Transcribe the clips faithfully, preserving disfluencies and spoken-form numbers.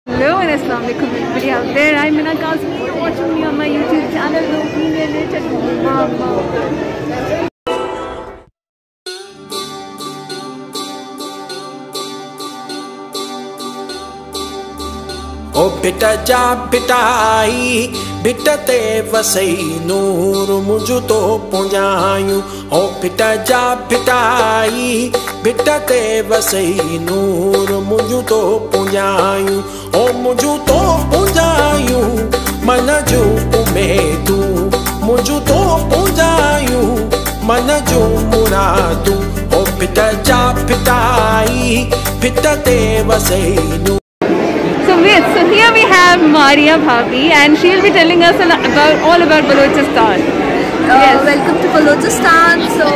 Hello and assalamu alaikum everybody out there. I'm Mina Kazmi. You're watching me on my YouTube channel. O beta ja beta ai beta te vasai noor muju to ponjayu. O beta ja beta ai beta te vasai noor muju to ponjayu. O muju to ponjayu manaju umedu muju to ponjayu manaju muradu. O beta ja beta ai beta te vasai noor. So, wait, so here we have Maria Bhabhi and she'll be telling us about all about Balochistan. Uh, Yes. Welcome to Balochistan. So,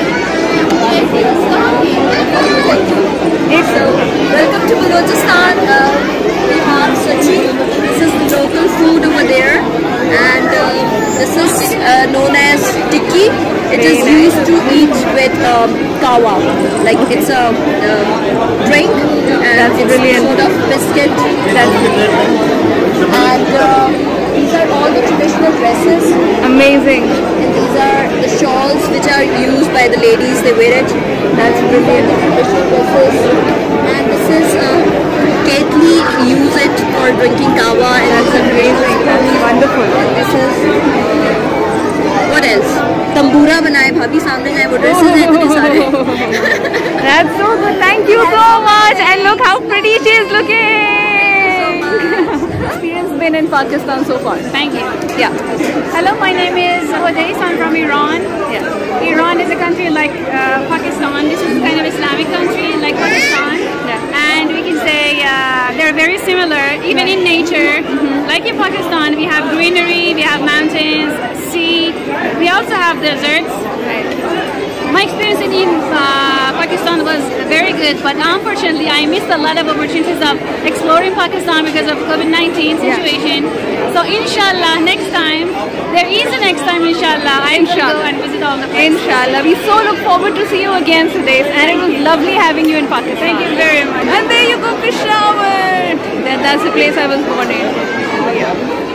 It's, so welcome to Balochistan. Uh, we have Sachi. This is the local food over there, and uh, this is uh, known as tikki. It is Very used to eat with um, kawa, like it's a uh, drink, and That's it's brilliant. sort of biscuit. that's And uh, these are all the traditional dresses. amazing. And these are the shawls which are used by the ladies, they wear it. That's brilliant. And this is uh, Ketli, use it for drinking kawa. And That's amazing. That's wonderful. this is, what else? Tambura बनाए भाभी सामने गए वो dresses हैं इतने सारे. That's so good. Thank you so much. And look how pretty she is looking. Experience been in Pakistan so far? Thank you. Yeah. Hello, my name is Hodais. I'm from Iran. Yeah. Iran is a country like uh, Pakistan. This is kind of Islamic country like Pakistan. Yeah. And we can say uh, they're very similar, even in nature. Like in Pakistan, we have greenery, we have mountains, sea. We also have deserts. Right. My experience in uh, Pakistan was very good, but unfortunately, I missed a lot of opportunities of exploring Pakistan because of COVID nineteen situation. So, inshallah, next time, there is a next time, inshallah, I will go Inshallah. and visit all the places. Inshallah. We so look forward to see you again today, and it was lovely having you in Pakistan. Thank you very much. And there you go, Peshawar. That, that's the place I was born in. Yeah.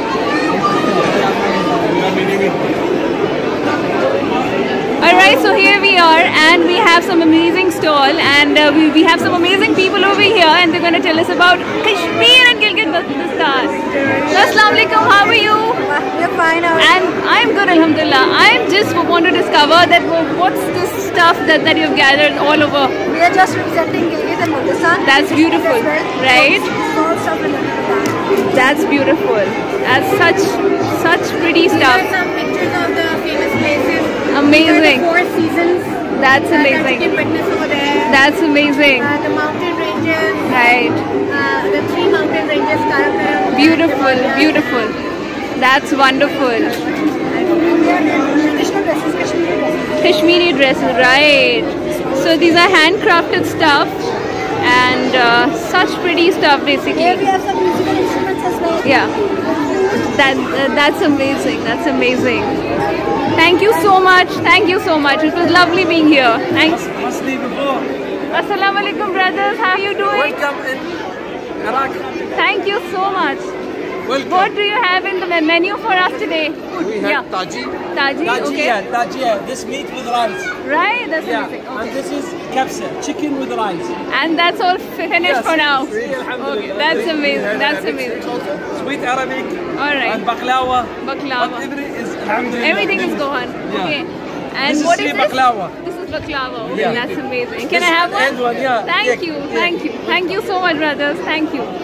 Alright, so here we are and we have some amazing stall and uh, we, we have some amazing people over here and they're going to tell us about Kashmir and Gilgit-Baltistan. Assalamu alaikum, how are you? We're fine. And I'm good, alhamdulillah. I just want to discover that well, what's this stuff that, that you've gathered all over. We are just representing Gilgit and Baltistan. That's beautiful, right? Small stuff in Baltistan. That's beautiful. That's such, such pretty stuff. some pictures of the famous places. Amazing. Four seasons. That's amazing. witness over there. That's amazing. the mountain ranges. Right. Uh, the three mountain ranges, Karakoram. Beautiful, beautiful. That's wonderful. Traditional dresses, Kashmiri dresses. Kashmiri dresses, right. So these are handcrafted stuff and uh, such pretty stuff basically. Here we have some musical instruments as well. Yeah. That, uh, that's amazing. That's amazing. Thank you so much. Thank you so much. It was lovely being here. Thanks. Assalamu alaikum brothers. How are you doing? Welcome in Iraq. Thank you so much. Welcome. What do you have in the menu for us today? We have Yeah. taji. Taji, okay. Tajia, tajia. This meat with rice. Right, that's Yeah. amazing. And Okay. this is kabsa, chicken with rice. And that's all finished Yes. for now. Free, alhamdulillah. Okay, that's amazing. That's amazing. Sweet Arabic. All right. And baklawa. Baklava. But every is, alhamdulillah. Everything is gone. Yeah. Okay. And This is what is sweet this? baklava. This is baklava. Okay, Yeah. that's amazing. Can This I have is one? the one, yeah. Thank Yeah, you. yeah. Thank you. Thank you so much, brothers. Thank you.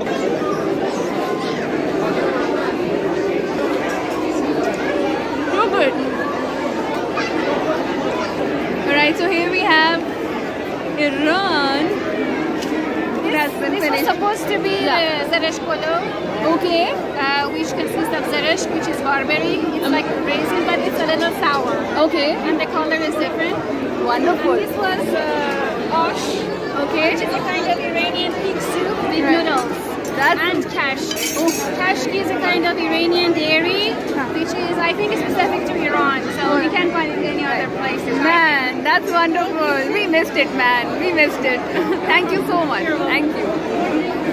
So good. Alright, so here we have Iran. That's been This was finished. supposed to be Yeah. uh, Zeresh Polo, Okay. uh, which consists of Zeresh, which is barberry. It's like raisin, but it's a little sour. Okay. And the color is different. Wonderful. And this was uh, Osh, Okay. which is a kind of Iranian pig soup with Right. noodles. That's And cash. Cash is a kind of Iranian dairy, which is, I think, is specific to Iran. So we can't find it in any other place. in my Man, that's wonderful. We missed it, man. We missed it. Thank you so much. Thank you.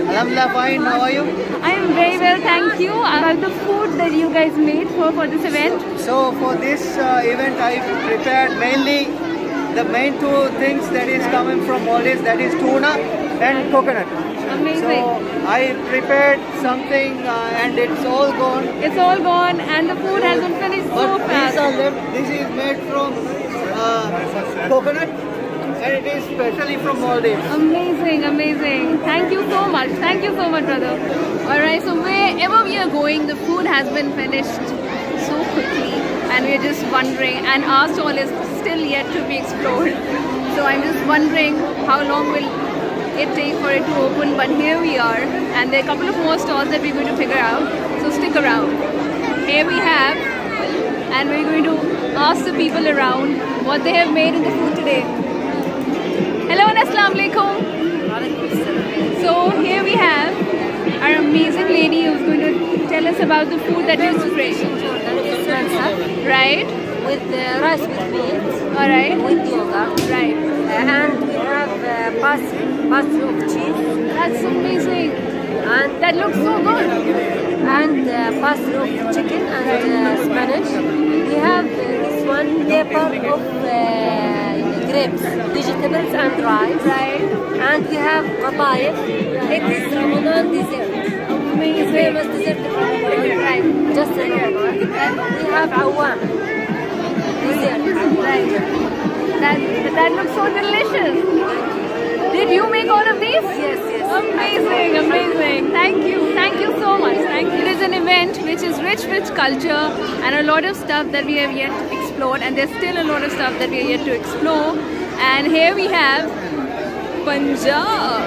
Alhamdulillah, fine. How are you? I am very well, thank you. About the food that you guys made for, for this event. So for this uh, event, I prepared mainly the main two things that is coming from Maldives, that is tuna and coconut. Amazing. So I prepared something uh, and it's all gone. It's all gone and the food hasn't finished so But fast. these are left. This is made from uh, coconut and it is specially from Maldives. Amazing, amazing. Thank you so much. Thank you so much, brother. Alright, so wherever we are going, the food has been finished so quickly and we're just wondering, and our stall is still yet to be explored. So I'm just wondering how long will it take for it to open, but here we are and there are a couple of more stalls that we're going to figure out. So stick around. Here we have, and we're going to ask the people around what they have made in the food today. Hello and Assalamu Alaikum. So here we have our amazing lady who's going to tell us about the food that is fresh. Right? With uh, rice with meat, Alright. with yogurt, Right. uh, and we have uh, pasta, pasta of cheese, That's amazing. and That looks so good. and uh, pasta of chicken and uh, Spanish. We have uh, this one paper of uh, grapes, vegetables and rice. Right. And we have papaya. It is Ramadan dessert. Amazing. Famous dessert of Ramadan. Right. Just in Ramadan. And we have awam dessert. Right. That, that looks so delicious. Did you make all of these? Yes, yes. Amazing, amazing. Thank you. Thank you so much. Thank you. It is an event which is rich with culture and a lot of stuff that we have yet explored, and there's still a lot of stuff that we are yet to explore. And here we have Punjab.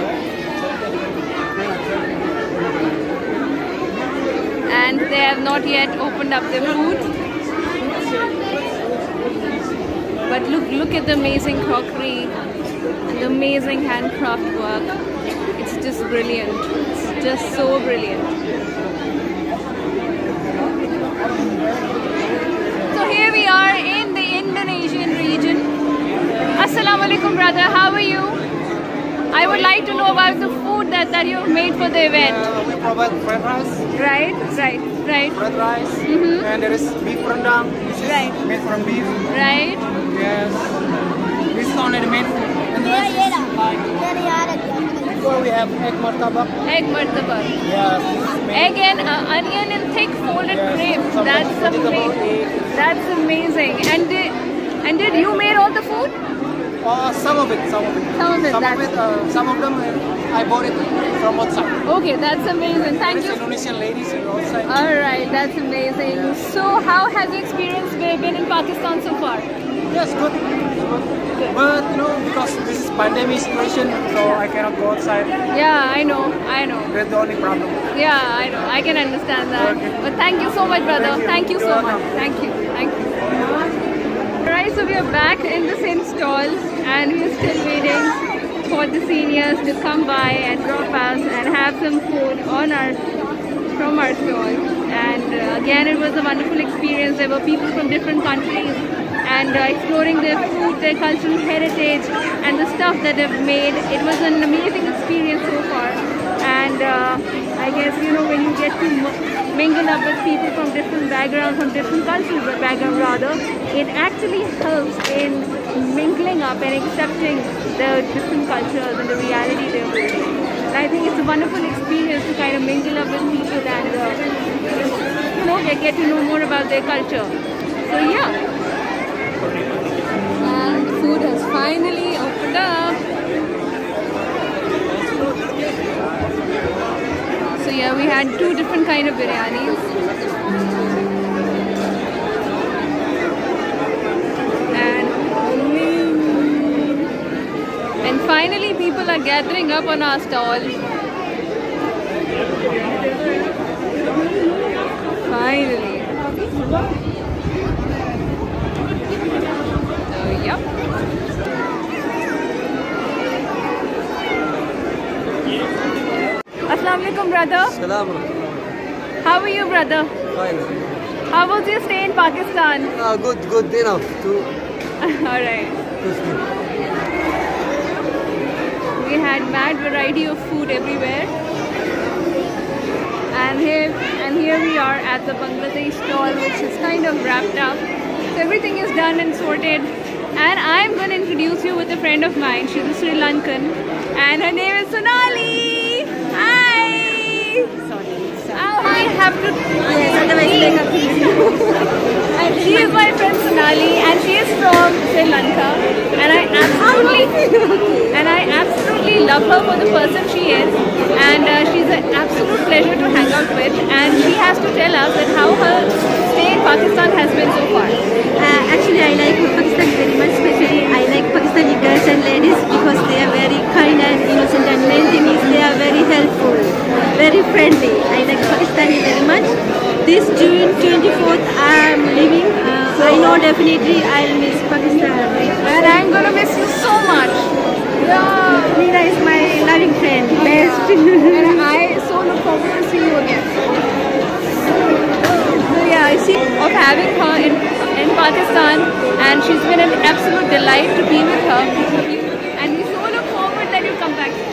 And they have not yet opened up their food. But look, look at the amazing crockery and the amazing handcraft work. It's just brilliant. It's just so brilliant. So here we are in the Indonesian region. Assalamu alaikum, brother. How are you? I would like to know about the food that, that you've made for the event. Uh, we provide fried rice, Right, right, right, fried rice, Mhm. and there is beef rendang, which is Right. made from beef. right. Yes. This is only the main food. And the rest is like, so we have egg martabak. Egg martabak. Yes. This is made. Egg and uh, onion and thick folded Yes, grapes. some That's vegetable amazing. egg. That's amazing. And did, and did you made all the food? Uh, some of it, some of it. Some of it, Some of that's- it, uh, some of them uh, I bought it from outside. Okay, that's amazing. Thank There's you. Indonesian ladies outside. All right, that's amazing. So, how has the experience been in Pakistan so far? Yes, good. good. But you know, because this is pandemic situation, so I cannot go outside. Yeah, I know, I know. That's the only problem. Yeah, I know. I can understand that. Okay. But thank you so much, brother. Thank you. Thank you You're so welcome. much. Thank you. Thank you. Alright, so we are back in the same stall and we are still waiting for the seniors to come by and drop us and have some food on our from our stall. And uh, again, it was a wonderful experience. There were people from different countries and uh, exploring their food, their cultural heritage and the stuff that they've made. It was an amazing experience so far. And uh, I guess, you know, when you get to mingle up with people from different backgrounds, from different cultural backgrounds rather, it actually helps in mingling up and accepting the different cultures and the reality they're living. And I think it's a wonderful experience to kind of mingle up with people and, uh, you know, get, get to know more about their culture. So yeah. And the food has finally opened up. So yeah, we had two different kind of biryanis. And and finally people are gathering up on our stall. Finally. So yep. Assalamu alaikum, brother. Salam. How are you, brother? Fine. How was your stay in Pakistan? Uh, good, good enough to, Alright. to sleep. We had mad variety of food everywhere. are at the Bangladesh stall, which is kind of wrapped up. So everything is done and sorted. And I'm going to introduce you with a friend of mine. She's a Sri Lankan. And her name is Sonali. Hi! Sorry. Oh, I have to... Yes, otherwise make up. She is my friend Sonali and she is from Sri Lanka. And I absolutely... And I absolutely love her for the person she is. And uh, she's an absolute pleasure to hang out with. And she has to tell us that how her stay in Pakistan has been so far. Uh, actually, I like Pakistan very much. Especially, I like Pakistani girls and ladies because they are very kind and innocent. And main thing is they are very helpful, very friendly. I like Pakistani very much. This June twenty-fourth, I am leaving. Uh, I know definitely I'll miss Pakistan. And I'm gonna miss you so much. Yeah. Meera is my loving friend, best. And I so look forward to see you again. So yeah, I see of having her in, in Pakistan, and she's been an absolute delight to be with her. And we so look forward that you come back.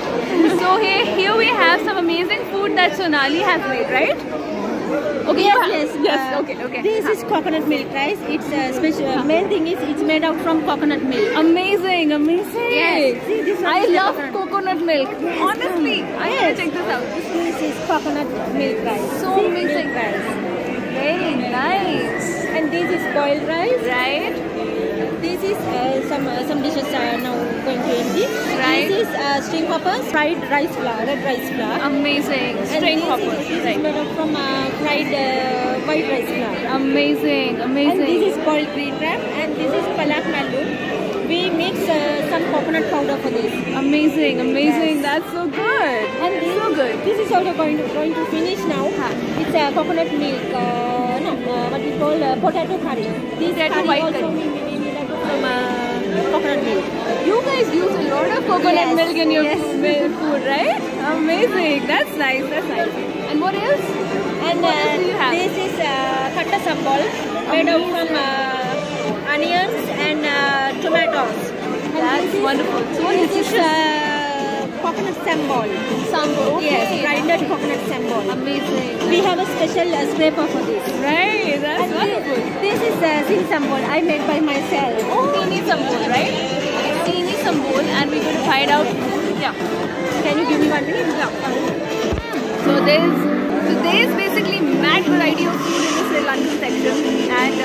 So here, here we have some amazing food that Sonali has made, right? Okay, Yes, you yes, have- yes. uh, Okay, okay. This is coconut milk rice. It's uh, special. Uh, main thing is it's made out from coconut milk. Amazing, amazing. Yes. See, this one I is the love coconut. coconut milk. Honestly, I have to check this out. This is coconut milk rice. So See, amazing. milk rice. Very nice. And this is boiled rice. Right? This is uh, some uh, some dishes are now going to empty. Right. This is uh, string hoppers, fried rice flour, red rice flour. Amazing. And String this hoppers. Is, this Right. is made out from uh, fried uh, white rice flour. Amazing, amazing. And this is boiled green wrap, and this is palak mallu. We mix uh, some coconut powder for this. Amazing, amazing. Yes. That's so good. And this, so good. This is also going to going to finish now. It's a uh, coconut milk. Uh, no, uh, what we call uh, potato curry. This Potato curry white also curry. we we made out from uh, coconut milk. You guys use a lot of coconut Yes, milk in your yes. food, food, right? Amazing. That's nice. That's nice. And what else? And What uh, else do you have? this is uh, katta sambal made out from uh, onions and uh, tomatoes. And That's this is- wonderful. So this is delicious. uh, coconut sambal. Sambo. Okay. Yes, grinded coconut sambal. Amazing. We have a special uh, scraper for this. Right. That's And wonderful. this, this is uh, sing sambal I made by myself. Seeni Sambol, right? Seeni Sambol, and we're going to find out. Yeah. Can you give me one minute? Yeah. So there's so there's basically mad variety of food in the Sri Lankan section, and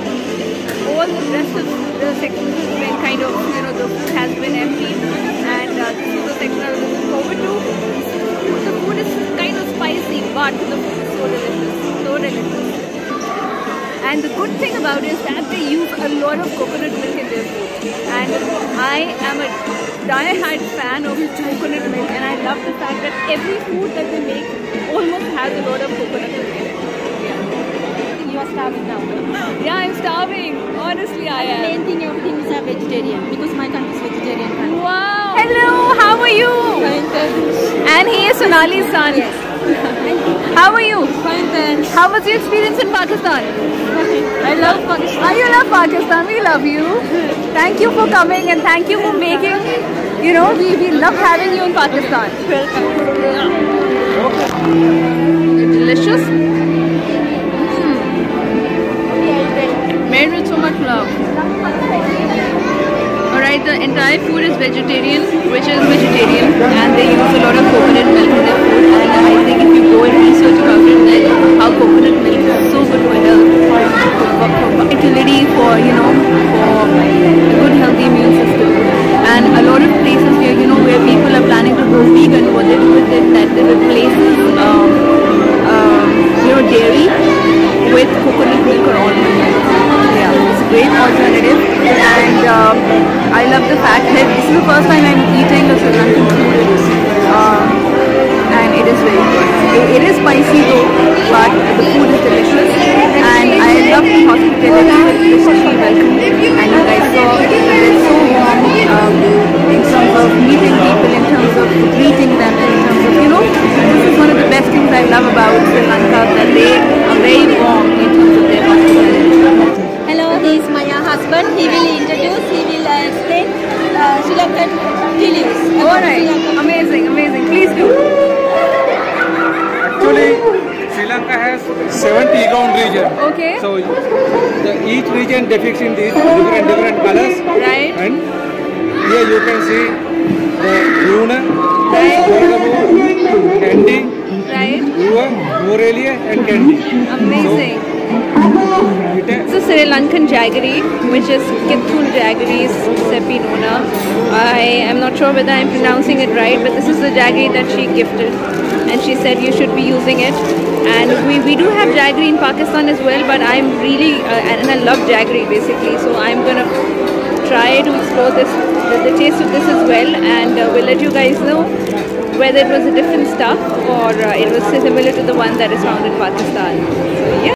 uh, all the rest of the sections has been kind of, you know, the food has been empty, and uh, this is the section I was looking forward to. The food is kind of spicy, but the food is so delicious, so delicious. And the good thing about it is that they use a lot of coconut milk in their food. And I am a die-hard fan of coconut milk, and I love the fact that every food that they make almost has a lot of coconut milk in it. Yeah. You are starving now. Yeah, I'm starving. Honestly, I The am. main thing, everything is a vegetarian because my country is vegetarian country. Wow. Hello, how are you? Fine, thanks. And he is Sonali's son. Yes. How are you? Fine, thanks. How was your experience in Pakistan? I love Pakistan. Oh, you love Pakistan. We love you. Thank you for coming and thank you for making, you know, we, we love having you in Pakistan. Delicious. Mm. Made with so much love. Alright, the entire food is vegetarian, which is vegetarian, and they use a lot of coconut milk in their food. And I think if you go and research about it, then how coconut milk is so good for health, for, for fertility, for, you know, for a good healthy immune system. And a lot of places here, you know, where people are planning to go vegan, what they do is that, that they replaces, um, um, you know, dairy with coconut milk or almond milk. Yeah, it's a great alternative, and um, I love the fact that this is the first time I'm eating a Sri Lankan food, uh, and it is very good. It, it is spicy though, but the food is delicious, and I love the hospitality with which she welcomed, and you guys saw they're so warm um, in terms of meeting people, in terms of greeting them, in terms of, you know, this is one of the best things I love about Sri Lanka, that they are very warm in terms of their hospitality. Hello, he is my husband. He will introduce, he will uh, explain uh, Sri Lankan tea leaves. Alright, amazing, amazing. Please do. Actually, Sri Lanka has seven tea ground regions. Okay. So the, each region depicts in these different different colors. Right. And here you can see the Luna, Right. Borgamo, Candy, Right. Ua, Morelia, and Candy. Amazing. So, it It's a Sri Lankan jaggery, which is Kithul jaggery sepinona. I am not sure whether I am pronouncing it right, but this is the jaggery that she gifted, and she said you should be using it. And we, we do have jaggery in Pakistan as well, but I'm really uh, and I love jaggery basically, so I'm gonna try to explore this the, the taste of this as well, and uh, we'll let you guys know whether it was a different stuff or uh, it was similar to the one that is found in Pakistan. So yeah.